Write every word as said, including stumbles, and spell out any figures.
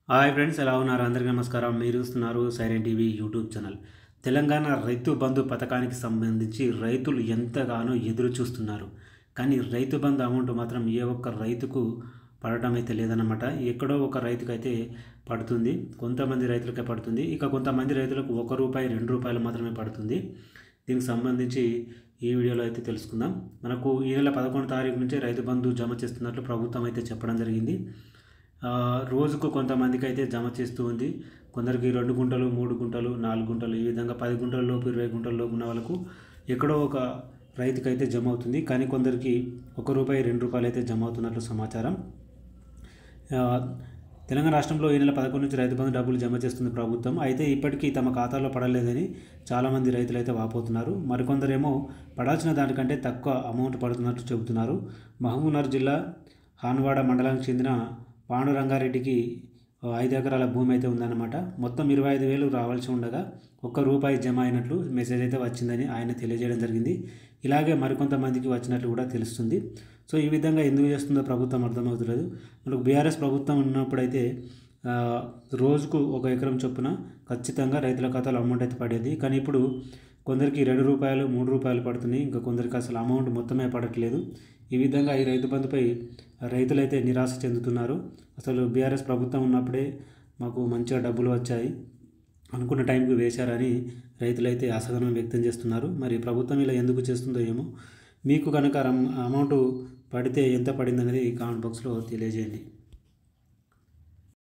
Hi friends, ఎలా ఉన్నారు? అందరికీ నమస్కారం. మీరు చూస్తున్నారు siren TV YouTube channel. Telangana Rythu Bandhu పథకానికి సంబంధించి రైతులు ఎంతగానో ఎదురు చూస్తున్నారు. కానీ రైతు బంధు అమౌంట్ మాత్రం ఏ ఒక్క రైతుకు పడటం అయితే లేదన్నమాట. ఎక్కడో ఒక రైతుకైతే పడుతుంది, కొంతమంది రైతులకే పడుతుంది. ఇక కొంతమంది రైతులకు ఒక రూపాయి రెండు రూపాయలు మాత్రమే పడుతుంది. దీనికి సంబంధించి ఈ వీడియోలో అయితే తెలుసుకుందాం. మనకు ఈ నెల పదకొండు తారీఖు నుంచే రైతు బంధు జమ చేస్తున్నట్లు ప్రభుత్వం అయితే చెప్పడం జరిగింది. రోజుకు కొంతమందికి అయితే జమ చేస్తూ ఉంది. కొందరికి రెండు గుంటలు, మూడు గుంటలు, నాలుగు గుంటలు, ఈ విధంగా పది గుంటల లోపు, ఇరవై గుంటల లోపు ఉన్న వాళ్ళకు ఎక్కడో ఒక రైతుకైతే జమ అవుతుంది. కానీ కొందరికి ఒక రూపాయి రెండు రూపాయలు అయితే జమ అవుతున్నట్లు సమాచారం. తెలంగాణ రాష్ట్రంలో ఈ నెల పదకొండు నుంచి రైతు బంధు డబ్బులు జమ చేస్తుంది ప్రభుత్వం. అయితే ఇప్పటికీ తమ ఖాతాలో పడలేదని చాలామంది రైతులు అయితే వాపోతున్నారు. మరికొందరేమో పడాల్సిన దానికంటే తక్కువ అమౌంట్ పడుతున్నట్లు చెబుతున్నారు. మహబూబ్నగర్ జిల్లా హాన్వాడ మండలానికి చెందిన పాండురంగారెడ్డికి ఐదు ఎకరాల భూమి అయితే ఉందన్నమాట. మొత్తం ఇరవై ఐదు వేలు రావాల్సి ఉండగా ఒక్క రూపాయి జమ అయినట్లు మెసేజ్ అయితే వచ్చిందని ఆయన తెలియజేయడం జరిగింది. ఇలాగే మరికొంతమందికి వచ్చినట్లు కూడా తెలుస్తుంది. సో ఈ విధంగా ఎందుకు చేస్తుందో ప్రభుత్వం అర్థమవుతలేదు. మనకు బీఆర్ఎస్ ప్రభుత్వం ఉన్నప్పుడైతే రోజుకు ఒక ఎకరం చొప్పున ఖచ్చితంగా రైతుల ఖాతాలో అమౌంట్ అయితే పడేది. కానీ ఇప్పుడు కొందరికి రెండు రూపాయలు మూడు రూపాయలు పడుతున్నాయి, ఇంకా కొందరికి అసలు అమౌంట్ మొత్తమే పడట్లేదు. ఈ విధంగా ఈ రైతు బంధుపై రైతులైతే నిరాశ చెందుతున్నారు. అసలు బీఆర్ఎస్ ప్రభుత్వం ఉన్నప్పుడే మాకు మంచిగా డబ్బులు వచ్చాయి, అనుకున్న టైంకి వేశారని రైతులైతే అసహనం వ్యక్తం చేస్తున్నారు. మరి ప్రభుత్వం ఇలా ఎందుకు చేస్తుందో ఏమో. మీకు కనుక అమౌంట్ పడితే ఎంత పడింది అనేది కామెంట్ బాక్స్లో తెలియజేయండి.